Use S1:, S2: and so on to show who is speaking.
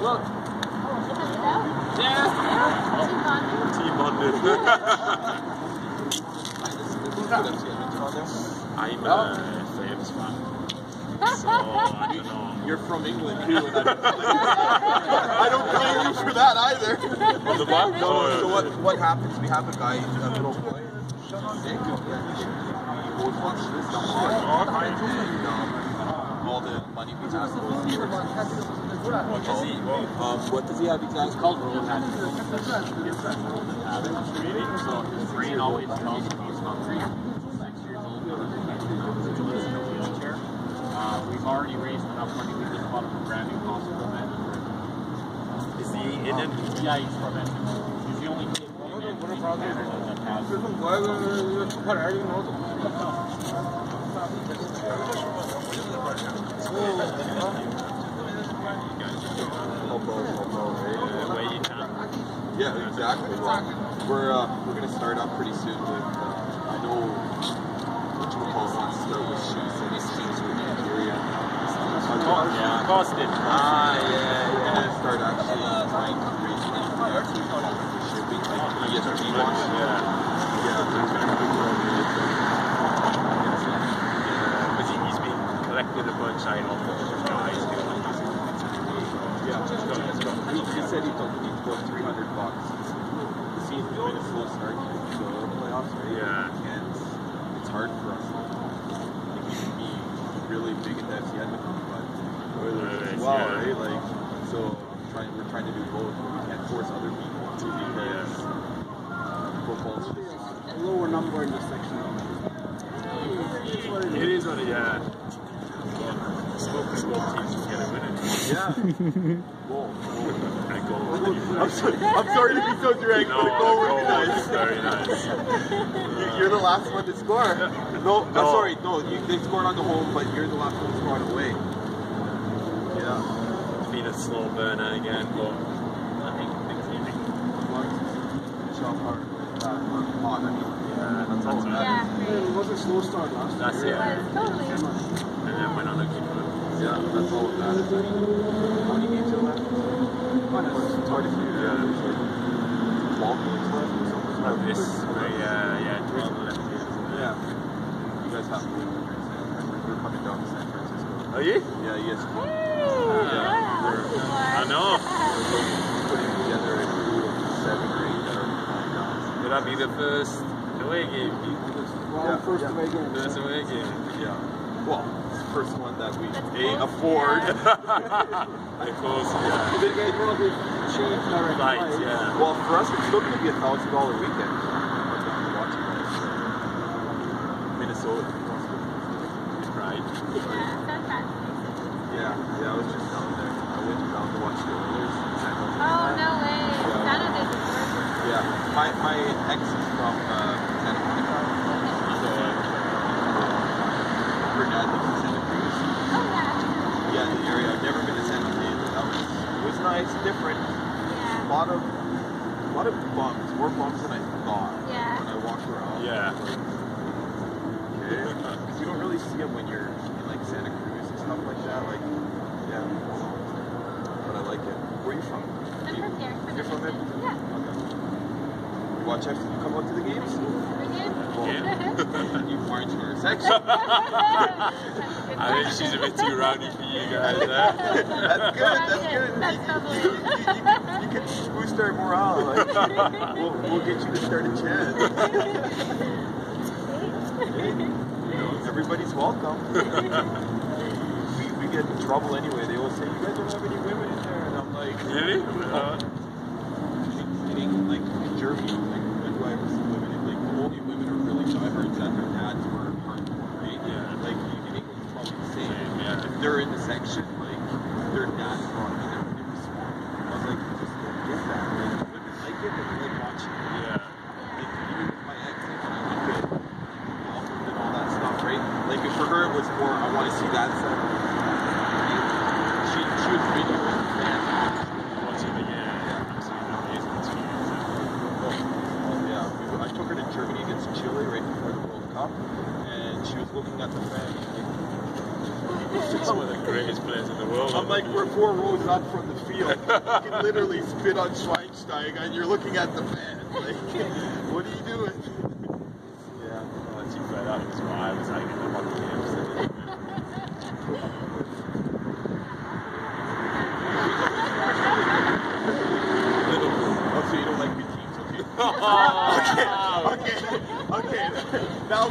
S1: Look.
S2: Yeah.
S3: Team bonded. I'm a Flames fan. So, I don't know.
S1: You're from England too, and I don't blame you for that either.
S3: On the back?
S1: So what happens? We have a guy, a little boy, he always wants to dump all the money we have goes to what does he have exactly?
S2: It's called Road Habit. So his brain always tells him he's hungry. 6 years old. We've already raised enough money. We just bought a programming hospital bed.
S3: Is he in Edmonton?
S2: Yeah, he's from Edmonton. He's the only kid in Canada that has it.
S1: Yeah, exactly. We're gonna start up pretty soon with I know football wants to start with shoes and exchange with Nigeria.
S3: Boston.
S1: Yeah. Start actually trying to raise money for shipping, like ESG wants.
S3: But he's been collected a bunch. I don't know if guys do.
S1: He said he took about $300. The season's been a slow start to the playoffs, right?
S3: Yeah.
S1: And it's hard for us. Like, we can be really big at the FC Edmonton, but as well, right? Like, so we're trying to do both, but we can't force other people to because football's just
S4: a lower number in this section.
S3: It is what it is. Smoke teams can get a win.
S1: Yeah.
S3: Goal.
S1: I'm sorry to be so direct, but the goal was nice.
S3: Very nice.
S1: You're the last one to score. No. Sorry, no. They scored on the home, but you're the last one to score on the away. Yeah.
S3: It's been a slow burner again, but I think things need to
S1: shot hard. That's all.
S4: It was a slow start last year.
S3: That's it.
S5: Totally.
S3: And then went on a good run.
S1: Yeah, that's all that matters. How many games are left? It's hard to figure out. There's like 12 games left or something.
S3: Like this, 12 left.
S1: Yeah. You guys have to win. We're coming down to San Francisco.
S3: Are you?
S1: Yeah, yes.
S5: Hey,
S3: I know.
S1: We're putting together a crew of 7 or 8 that are flying down.
S3: Would that be the first away game?
S4: First away game.
S3: First away game.
S1: Yeah. Well, it's the first one that we afford.
S3: Of course, yeah.
S4: The big guys will be changed already.
S3: Right, yeah.
S1: Well, for us, it's still going to be $1,000 weekend. Watching this. Minnesota.
S3: Right.
S1: Yeah, I was just down there. I went down to watch the Oilers in San Jose.
S5: Oh, no way. San Jose's gorgeous.
S1: Yeah, my ex is from Santa Monica. So, her dad lives in Santa Cruz.
S5: Oh, yeah.
S1: Yeah, in the area. I've never been to San Jose, but it was nice, different.
S5: Yeah.
S1: A lot of bumps, more bumps than I thought.
S5: Yeah.
S1: When I walked around.
S3: Yeah.
S1: Okay. Because you don't really see them when you're in like Santa Cruz and stuff like that. Like, yeah. But I like it. Where are you from?
S5: I'm from here.
S1: You're from Edmonton?
S5: Yeah.
S1: Okay. You watch FC? You come out to the games?
S5: Every game?
S1: You weren't in your section.
S3: I think she's a bit too rowdy for you guys.
S1: That's good.
S5: That's totally.
S1: You can boost our morale. Like, we'll get you to start a chant. Everybody's welcome. we get in trouble anyway. They always say, you guys don't have any women in there. And I'm like,
S3: Really?
S1: Like in Germany, like midwives and women, like the only women are really diehards that their dads were hardcore, right?
S3: Yeah.
S1: Like in England, it's probably the same.
S3: Yeah.
S1: If they're in the section, like their dads brought them in there when they were small. I was like, I just don't get that. Like women like it, and they like watching it.
S3: Yeah.
S1: Like even with my ex, like she would get welcomed and all that stuff, right? Like if for her it was more, I want to see that side. She would video it and
S3: Watching the game. I
S1: I took her to Germany against Chile right before the World Cup. like we're 4 rows up from the field. You can literally spit on Schweinsteiger and you're looking at the fan. Like, what are you doing? Yeah.
S3: Well, that's right up as well. I was like, I'm on the games.
S1: Oh, so you don't like good teams, okay? Okay. Now